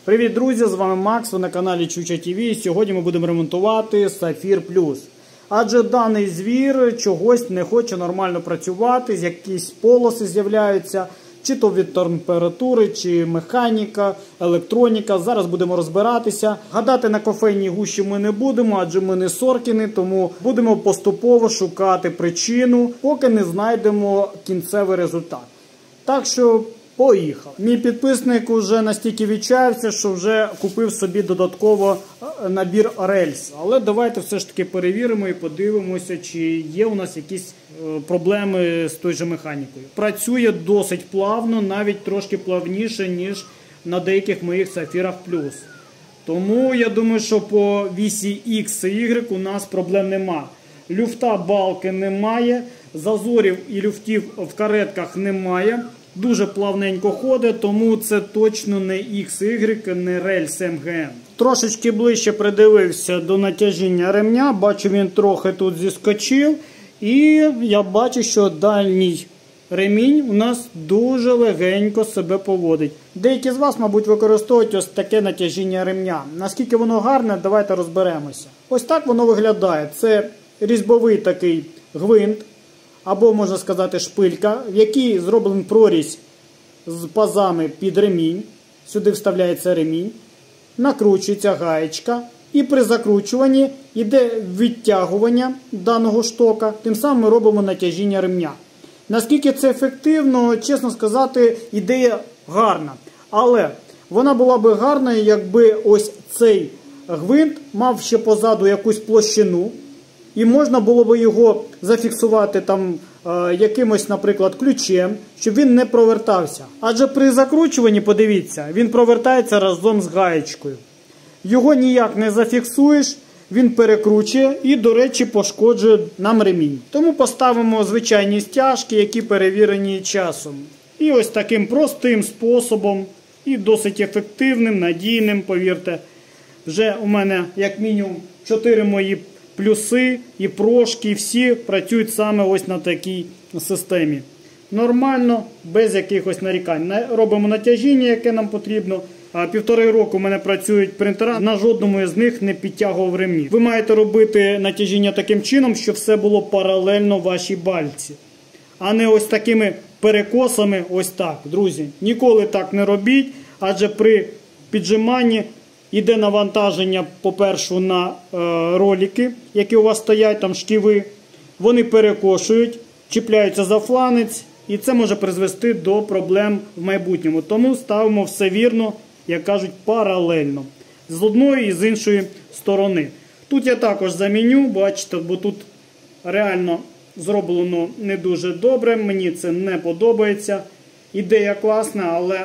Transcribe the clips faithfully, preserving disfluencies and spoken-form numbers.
Привіт, друзі! З вами Макс, ви на каналі Чуча ТВ. Сьогодні ми будемо ремонтувати Сафір Плюс. Адже даний звір чогось не хоче нормально працювати, якісь полоси з'являються, чи то від температури, чи механіка, електроніка. Зараз будемо розбиратися. Гадати на кофейній гущі ми не будемо, адже ми не Соркіни, тому будемо поступово шукати причину, поки не знайдемо кінцевий результат. Так що поїхали. Мій підписник вже настільки відчаявся, що вже купив собі додатково набір рельс. Але давайте все ж таки перевіримо і подивимося, чи є у нас якісь проблеми з той же механікою. Працює досить плавно, навіть трошки плавніше, ніж на деяких моїх Сафірах Плюс. Тому я думаю, що по вісі Х і Y у нас проблем нема. Люфта балки немає, зазорів і люфтів в каретках немає. Дуже плавненько ходить, тому це точно не Х Y, не рельс М Г Н. Трошечки ближче придивився до натяжіння ремня, бачу, він трохи тут зіскочив. І я бачу, що дальній ремінь у нас дуже легенько себе поводить. Деякі з вас, мабуть, використовують ось таке натяжіння ремня. Наскільки воно гарне, давайте розберемося. Ось так воно виглядає. Це різьбовий такий гвинт, або, можна сказати, шпилька, в якій зроблений прорізь з пазами під ремінь. Сюди вставляється ремінь, накручується гаєчка. І при закручуванні йде відтягування даного штока, тим самим ми робимо натяжіння ремня. Наскільки це ефективно, чесно сказати, ідея гарна. Але вона була би гарною, якби ось цей гвинт мав ще позаду якусь площину, і можна було б його зафіксувати там е, якимось, наприклад, ключем, щоб він не провертався. Адже при закручуванні, подивіться, він провертається разом з гаєчкою. Його ніяк не зафіксуєш, він перекручує і, до речі, пошкоджує нам ремінь. Тому поставимо звичайні стяжки, які перевірені часом. І ось таким простим способом, і досить ефективним, надійним, повірте. Вже у мене як мінімум чотири мої плюси і прошки, всі працюють саме ось на такій системі. Нормально, без якихось нарікань. Робимо натяжіння, яке нам потрібно. Півтори року у мене працюють принтера, на жодному з них не підтягував ремні. Ви маєте робити натяжіння таким чином, щоб все було паралельно вашій бальці. А не ось такими перекосами, ось так. Друзі, ніколи так не робіть, адже при піджиманні йде навантаження, по-перше, на е, ролики, які у вас стоять, там шківи. Вони перекошують, чіпляються за фланець, і це може призвести до проблем в майбутньому. Тому ставимо все вірно, як кажуть, паралельно. З одної і з іншої сторони. Тут я також заміню, бачите, бо тут реально зроблено не дуже добре. Мені це не подобається. Ідея класна, але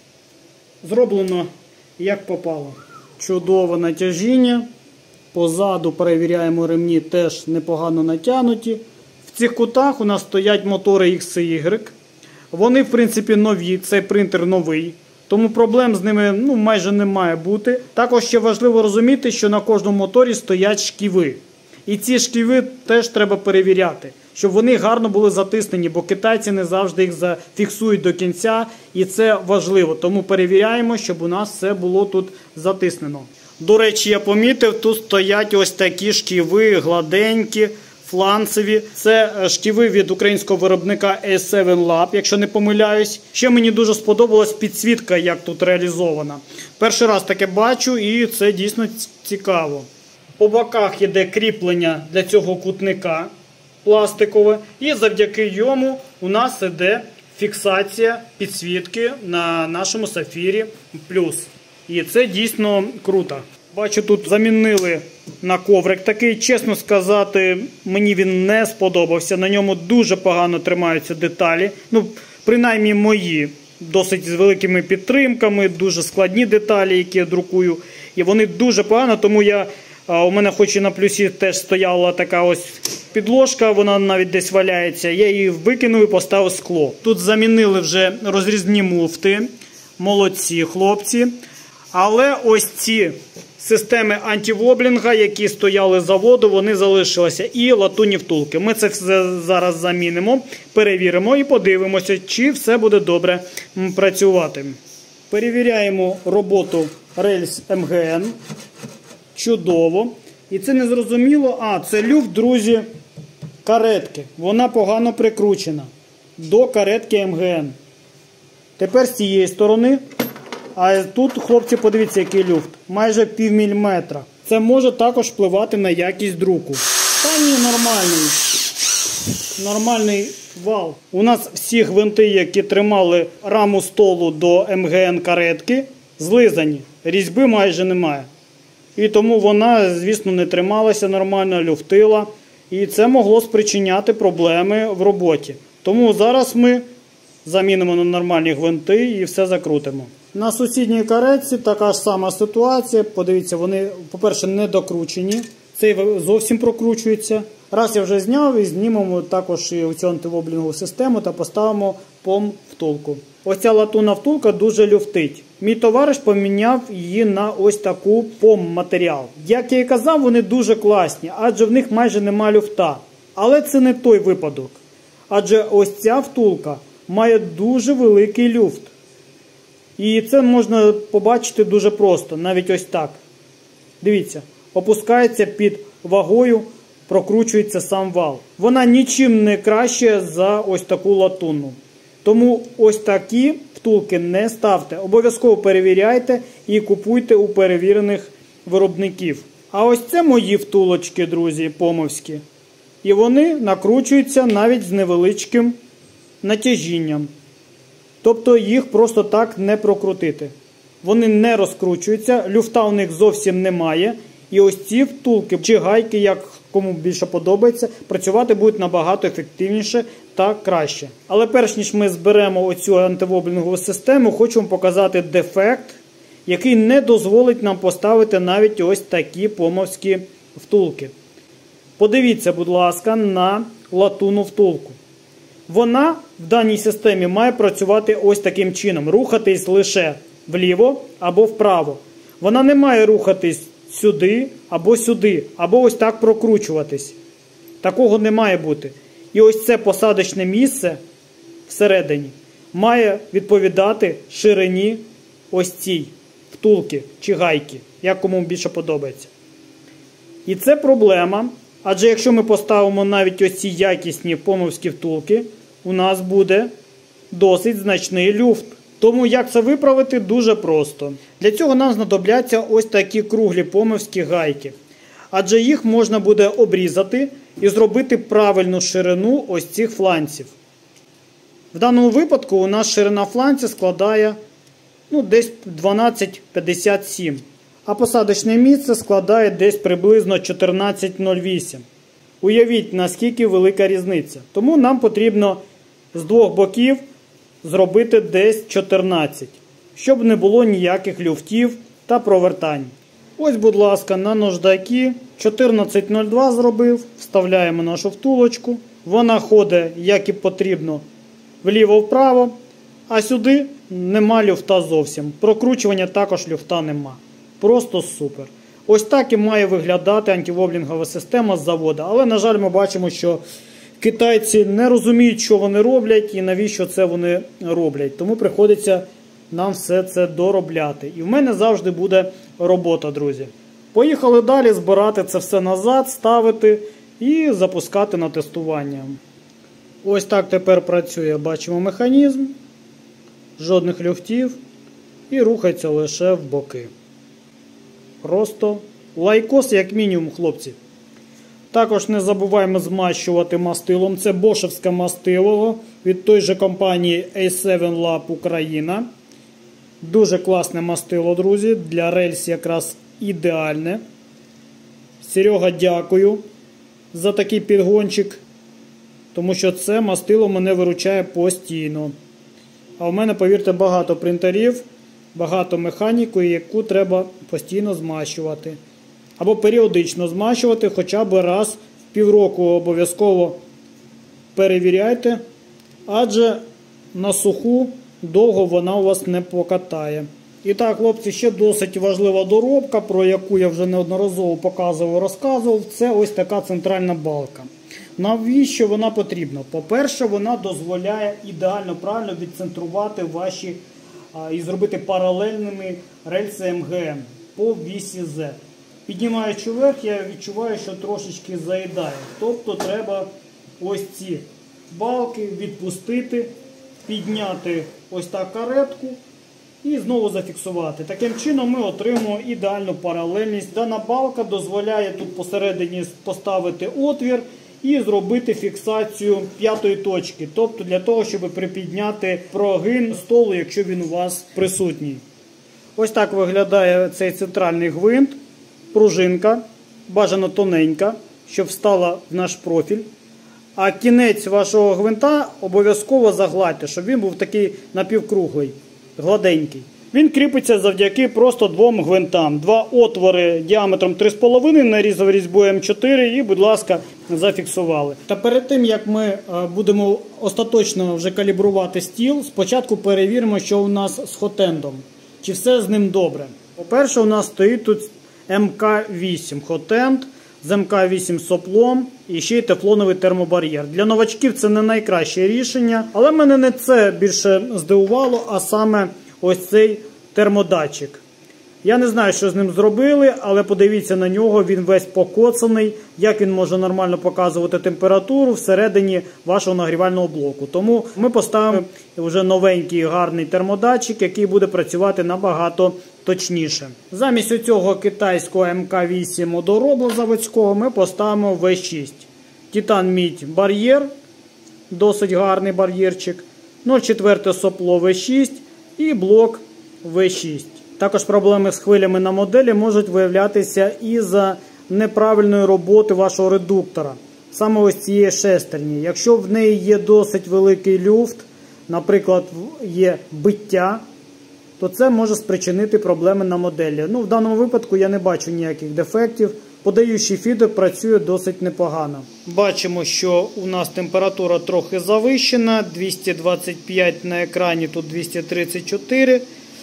зроблено як попало. Чудове натяжіння. Позаду перевіряємо, ремні теж непогано натягнуті. В цих кутах у нас стоять мотори Х і Y. Вони, в принципі, нові, цей принтер новий. Тому проблем з ними ну, майже не має бути. Також ще важливо розуміти, що на кожному моторі стоять шківи. І ці шківи теж треба перевіряти, щоб вони гарно були затиснені, бо китайці не завжди їх зафіксують до кінця. І це важливо. Тому перевіряємо, щоб у нас все було тут затиснено. До речі, я помітив, тут стоять ось такі шківи гладенькі, фланцеві. Це шківи від українського виробника ес сім Lab, якщо не помиляюсь. Ще мені дуже сподобалась підсвітка, як тут реалізована. Перший раз таке бачу, і це дійсно цікаво. По боках йде кріплення для цього кутника пластикове. І завдяки йому у нас йде фіксація підсвітки на нашому Сафірі Плюс. І це дійсно круто. Бачу, тут замінили на коврик такий. Чесно сказати, мені він не сподобався. На ньому дуже погано тримаються деталі. Ну, принаймні мої. Досить з великими підтримками, дуже складні деталі, які я друкую. І вони дуже погано, тому я, у мене хоч і на плюсі теж стояла така ось підложка, вона навіть десь валяється. Я її викинув і поставив скло. Тут замінили вже розрізні муфти. Молодці хлопці. Але ось ці системи антивоблінга, які стояли з заводу, вони залишилися. І латунні втулки. Ми це все зараз замінимо, перевіримо і подивимося, чи все буде добре працювати. Перевіряємо роботу рельс ем ге ен. Чудово. І це не зрозуміло. А, це люфт, друзі, каретки. Вона погано прикручена до каретки ем ге ен. Тепер з цієї сторони. А тут, хлопці, подивіться, який люфт. Майже пів міліметра. Це може також впливати на якість друку. Та ні, нормальний. Нормальний вал. У нас всі гвинти, які тримали раму столу до ем ге ен каретки, злизані. Різьби майже немає. І тому вона, звісно, не трималася нормально, люфтила. І це могло спричиняти проблеми в роботі. Тому зараз ми замінимо на нормальні гвинти і все закрутимо. На сусідній каретці така ж сама ситуація. Подивіться, вони, по-перше, не докручені. Цей зовсім прокручується. Раз я вже зняв, і знімемо також і цю антивоблінгову систему та поставимо пом втулку. Ось ця латунна втулка дуже люфтить. Мій товариш поміняв її на ось таку пом-матеріал. Як я і казав, вони дуже класні, адже в них майже нема люфта. Але це не той випадок. Адже ось ця втулка має дуже великий люфт. І це можна побачити дуже просто, навіть ось так. Дивіться, опускається під вагою, прокручується сам вал. Вона нічим не краще за ось таку латунну. Тому ось такі втулки не ставте. Обов'язково перевіряйте і купуйте у перевірених виробників. А ось це мої втулочки, друзі, помовські. І вони накручуються навіть з невеличким натяжінням. Тобто їх просто так не прокрутити. Вони не розкручуються, люфта у них зовсім немає. І ось ці втулки чи гайки, як кому більше подобається, працювати будуть набагато ефективніше та краще. Але перш ніж ми зберемо оцю антивоблінгову систему, хочу вам показати дефект, який не дозволить нам поставити навіть ось такі помовські втулки. Подивіться, будь ласка, на латунну втулку. Вона в даній системі має працювати ось таким чином. Рухатись лише вліво або вправо. Вона не має рухатись сюди або сюди, або ось так прокручуватись. Такого не має бути. І ось це посадочне місце всередині має відповідати ширині ось цій втулки чи гайки, як кому більше подобається. І це проблема, адже якщо ми поставимо навіть ось ці якісні помовські втулки, у нас буде досить значний люфт. Тому як це виправити, дуже просто. Для цього нам знадобляться ось такі круглі помовські гайки. Адже їх можна буде обрізати і зробити правильну ширину ось цих фланців. В даному випадку у нас ширина фланця складає ну, десь дванадцять п'ятдесят сім. А посадочне місце складає десь приблизно чотирнадцять нуль вісім. Уявіть, наскільки велика різниця. Тому нам потрібно з двох боків зробити десь чотирнадцять, щоб не було ніяких люфтів та провертань. Ось, будь ласка, на наждаки чотирнадцять нуль два зробив, вставляємо нашу втулочку. Вона ходить, як і потрібно, вліво-вправо, а сюди нема люфта зовсім. Прокручування також люфта нема. Просто супер. Ось так і має виглядати антивоблінгова система з заводу. Але, на жаль, ми бачимо, що китайці не розуміють, що вони роблять і навіщо це вони роблять. Тому приходиться нам все це доробляти. І в мене завжди буде робота, друзі. Поїхали далі збирати це все назад, ставити і запускати на тестування. Ось так тепер працює, бачимо, механізм. Жодних люфтів. І рухається лише в боки. Просто лайкос як мінімум, хлопці. Також не забуваємо змащувати мастилом. Це бошевське мастило від той же компанії ей севен Lab Україна. Дуже класне мастило, друзі. Для рельс якраз ідеальне. Серега, дякую за такий підгончик. Тому що це мастило мене виручає постійно. А в мене, повірте, багато принтерів, багато механіки, яку треба постійно змащувати. Або періодично змащувати, хоча б раз в півроку обов'язково перевіряйте. Адже на суху довго вона у вас не покатає. І так, хлопці, ще досить важлива доробка, про яку я вже неодноразово показував, розказував. Це ось така центральна балка. Навіщо вона потрібна? По-перше, вона дозволяє ідеально правильно відцентрувати ваші і зробити паралельними рельси ем ге ем по вісі З. Піднімаючи вверх, я відчуваю, що трошечки заїдає. Тобто треба ось ці балки відпустити, підняти ось так каретку і знову зафіксувати. Таким чином ми отримуємо ідеальну паралельність. Дана балка дозволяє тут посередині поставити отвір і зробити фіксацію п'ятої точки. Тобто для того, щоб припідняти прогин столу, якщо він у вас присутній. Ось так виглядає цей центральний гвинт. Пружинка, бажано тоненька, щоб встала в наш профіль. А кінець вашого гвинта обов'язково загладьте, щоб він був такий напівкруглий, гладенький. Він кріпиться завдяки просто двом гвинтам. Два отвори діаметром три з половиною, нарізав різьбу ем чотири і, будь ласка, зафіксували. Та перед тим, як ми будемо остаточно вже калібрувати стіл, спочатку перевіримо, що у нас з хотендом. Чи все з ним добре. По-перше, у нас стоїть тут ем ка вісім хотенд з ем ка вісім соплом і ще й тефлоновий термобар'єр. Для новачків це не найкраще рішення, але мене не це більше здивувало, а саме ось цей термодатчик. Я не знаю, що з ним зробили, але подивіться на нього, він весь покоцаний, як він може нормально показувати температуру всередині вашого нагрівального блоку. Тому ми поставимо вже новенький гарний термодатчик, який буде працювати набагато точніше. Замість цього китайського ем ка вісім одоробла заводського ми поставимо ве шість. Титан мідь бар'єр, досить гарний бар'єрчик, нуль цілих чотири десятих сопло ве шість і блок ве шість. Також проблеми з хвилями на моделі можуть виявлятися із-за неправильної роботи вашого редуктора. Саме ось цієї шестерні. Якщо в неї є досить великий люфт, наприклад, є биття, то це може спричинити проблеми на моделі. Ну, в даному випадку я не бачу ніяких дефектів. Подаючий фідер працює досить непогано. Бачимо, що у нас температура трохи завищена. двісті двадцять п'ять на екрані, тут двісті тридцять чотири.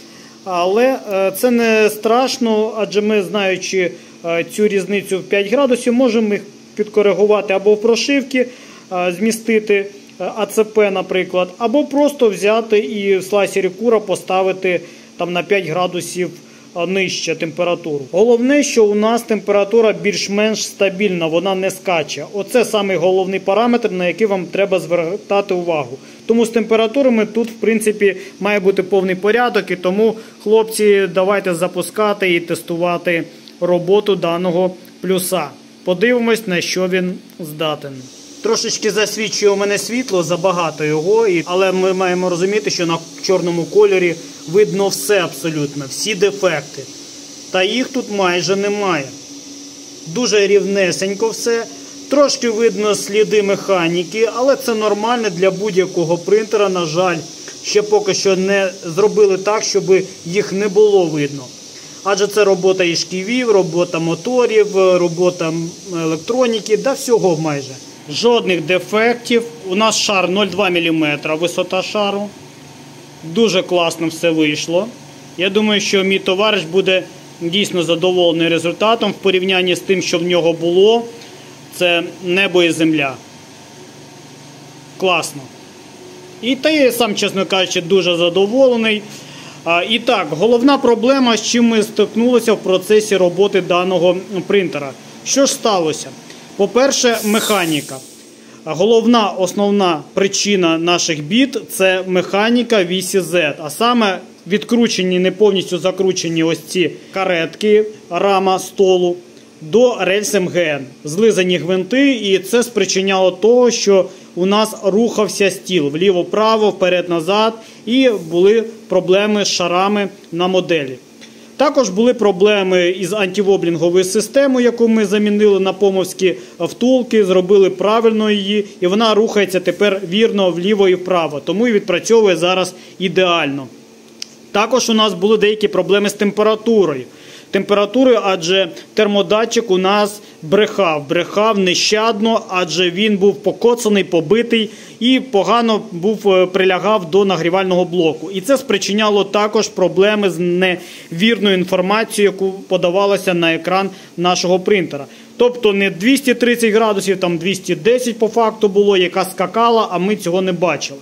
Але це не страшно, адже ми, знаючи цю різницю в п'ять градусів, можемо їх підкоригувати або в прошивці, змістити а це пе, наприклад, або просто взяти і в слайсері Cura поставити там на п'ять градусів нижче температуру. Головне, що у нас температура більш-менш стабільна, вона не скаче. Оце самий головний параметр, на який вам треба звертати увагу. Тому з температурами тут, в принципі, має бути повний порядок, і тому, хлопці, давайте запускати і тестувати роботу даного плюса. Подивимось, на що він здатен. Трошечки засвічує у мене світло, забагато його, але ми маємо розуміти, що на чорному кольорі видно все абсолютно, всі дефекти. Та їх тут майже немає. Дуже рівнесенько все. Трошки видно сліди механіки, але це нормально для будь-якого принтера, на жаль. Ще поки що не зробили так, щоб їх не було видно. Адже це робота і шківів, робота моторів, робота електроніки, да всього майже. Жодних дефектів. У нас шар нуль цілих два міліметра, висота шару. Дуже класно все вийшло. Я думаю, що мій товариш буде дійсно задоволений результатом в порівнянні з тим, що в нього було. Це небо і земля. Класно. І та я сам, чесно кажучи, дуже задоволений. А, і так, головна проблема, з чим ми стикнулися в процесі роботи даного принтера. Що ж сталося? По-перше, механіка. Головна, основна причина наших бід – це механіка вісі зет. А саме відкручені, не повністю закручені ось ці каретки, рама столу до рельс ем ге ен. Злизані гвинти, і це спричиняло того, що у нас рухався стіл вліво-право, вперед-назад, і були проблеми з шарами на моделі. Також були проблеми із антивоблінговою системою, яку ми замінили на помовські втулки, зробили правильно її, і вона рухається тепер вірно вліво і вправо, тому і відпрацьовує зараз ідеально. Також у нас були деякі проблеми з температурою. Температурою, адже термодатчик у нас брехав, брехав нещадно, адже він був покоцаний, побитий і погано був прилягав до нагрівального блоку. І це спричиняло також проблеми з невірною інформацією, яку подавалося на екран нашого принтера. Тобто не двісті тридцять градусів, там двісті десять по факту було, яка скакала, а ми цього не бачили.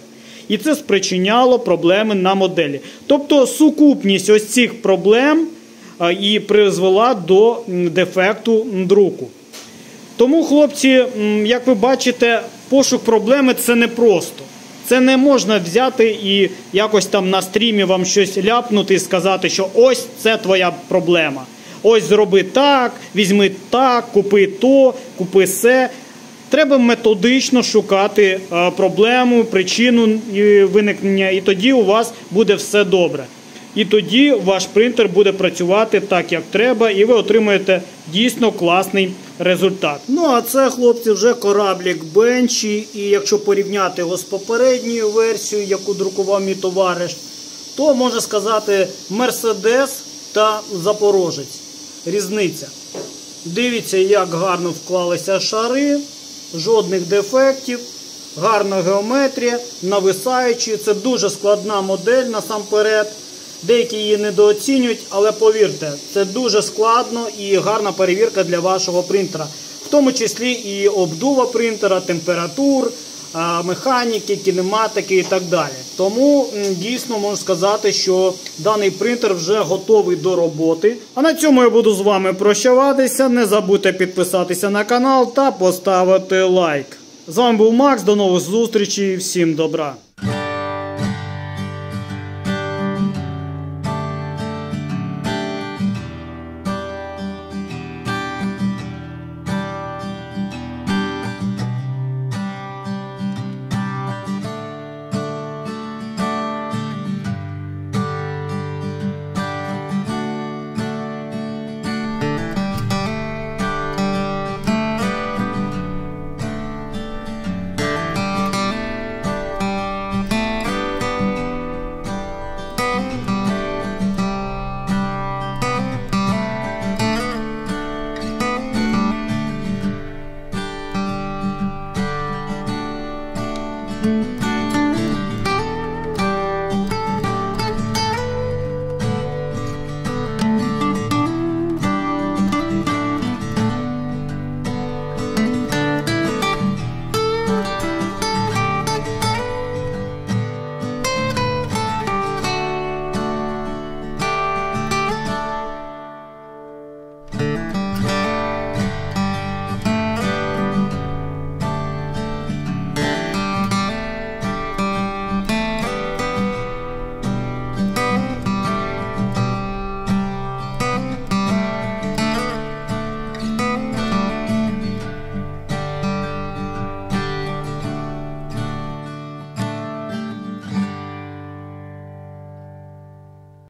і це спричиняло проблеми на моделі. Тобто сукупність ось цих проблем і призвела до дефекту друку. Тому, хлопці, як ви бачите, пошук проблеми – це непросто. Це не можна взяти і якось там на стрімі вам щось ляпнути і сказати, що ось це твоя проблема. Ось зроби так, візьми так, купи то, купи се. Треба методично шукати проблему, причину виникнення, і тоді у вас буде все добре. І тоді ваш принтер буде працювати так, як треба, і ви отримаєте дійсно класний результат. Ну, а це, хлопці, вже кораблік Бенчі, і якщо порівняти його з попередньою версією, яку друкував мій товариш, то можна сказати Мерседес та Запорожець. Різниця. Дивіться, як гарно вклалися шари, жодних дефектів, гарна геометрія, нависаючі. Це дуже складна модель насамперед. Деякі її недооцінюють, але повірте, це дуже складно і гарна перевірка для вашого принтера. В тому числі і обдува принтера, температур, механіки, кінематики і так далі. Тому дійсно можу сказати, що даний принтер вже готовий до роботи. А на цьому я буду з вами прощаватися. Не забудьте підписатися на канал та поставити лайк. З вами був Макс, до нових зустрічей, всім добра!